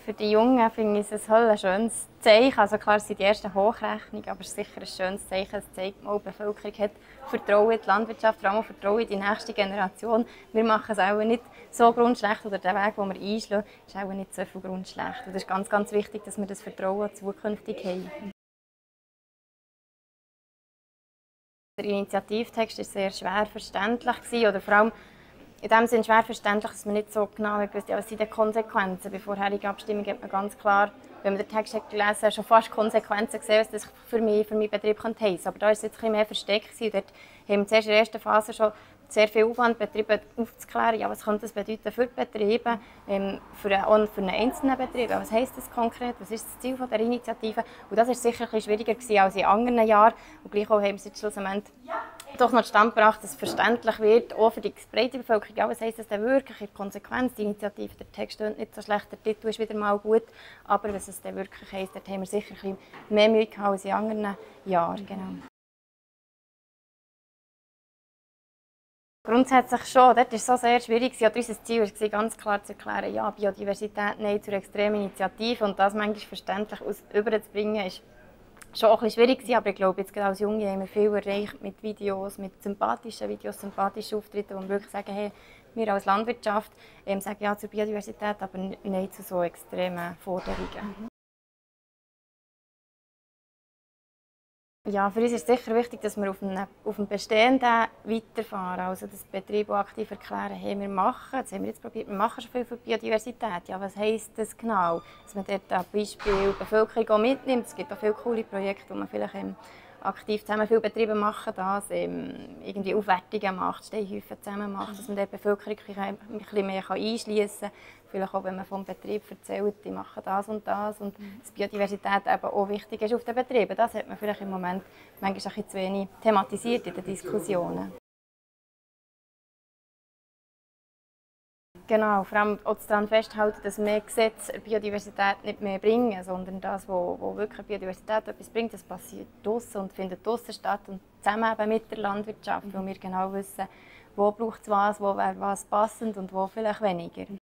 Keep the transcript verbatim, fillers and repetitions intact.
Für die Jungen finde ich es ein schönes Zeichen. Also klar, es sind die ersten Hochrechnungen, aber es ist sicher ein schönes Zeichen. Es zeigt mal, die Bevölkerung hat Vertrauen in die Landwirtschaft, vor allem Vertrauen in die nächste Generation. Wir machen es auch nicht so grundschlecht, oder der Weg, den wir einschlagen, ist auch nicht so viel grundschlecht. Und es ist ganz, ganz wichtig, dass wir das Vertrauen zukünftig haben. Der Initiativtext war sehr schwer verständlich, oder vor allem in dem Sinne schwer verständlich, dass man nicht so genau wusste, was sind die Konsequenzen. Bei vorherigen Abstimmungen hat man ganz klar, wenn man den Text hat gelesen hat, schon fast Konsequenzen gesehen, was das für mich, für meinen Betrieb heissen könnte. Aber da war es jetzt ein bisschen mehr versteckt. Dort haben wir zuerst in der ersten Phase schon sehr viel Aufwand betrieben, aufzuklären, ja, was könnte das bedeuten für die Betriebe, ähm, für, einen, für einen einzelnen Betrieb. Was heisst das konkret? Was ist das Ziel der Initiative? Und das war sicher ein bisschen schwieriger als in anderen Jahren. Und gleichwohl haben wir es jetzt schlussendlich doch noch zustande gebracht, dass es verständlich wird, auch für die breite Bevölkerung. Ja, was heisst das denn wirklich in der Konsequenz? Die Initiative, der Text steht nicht so schlecht, der Titel ist wieder mal gut, aber was es denn wirklich heisst, dort haben wir sicher ein bisschen mehr Mühe gehabt als in anderen Jahren. Genau. Grundsätzlich schon. Dort war es so sehr schwierig. Oder unser Ziel war ganz klar zu erklären, ja, Biodiversität nein zur extremen Initiative. Und das manchmal verständlich überzubringen, ist schon auch ein bisschen schwierig, aber ich glaube, jetzt gerade als Junge haben wir viel erreicht mit Videos, mit sympathischen Videos, sympathischen Auftritten, wo wir wirklich sagen, hey, wir als Landwirtschaft ähm, sagen ja zur Biodiversität, aber nein zu so extremen Forderungen. Ja, für uns ist es sicher wichtig, dass wir auf dem, auf dem Bestehenden weiterfahren. Also, dass die Betriebe aktiv erklären, hey, wir machen, das haben wir jetzt probiert, wir machen schon viel für die Biodiversität. Ja, was heisst das genau? Dass man dort ein Beispiel die Bevölkerung auch mitnimmt. Es gibt auch viele coole Projekte, wo man vielleicht ähm, aktiv zusammen, viele Betriebe machen das, ähm, irgendwie Aufwertungen macht, Steinhäufen zusammen macht, dass man die Bevölkerung ein bisschen mehr einschliessen kann. Vielleicht auch, wenn man vom Betrieb erzählt, die machen das und das und dass Biodiversität eben auch wichtig ist auf den Betrieben. Das hat man vielleicht im Moment manchmal ein bisschen zu wenig thematisiert in den Diskussionen. Genau, vor allem auch daran festhalten, dass mehr Gesetze Biodiversität nicht mehr bringen, sondern das, was wirklich Biodiversität etwas bringt, das passiert draussen und findet draussen statt und zusammen eben mit der Landwirtschaft, wo wir genau wissen, wo braucht es was, wo wäre was passend und wo vielleicht weniger.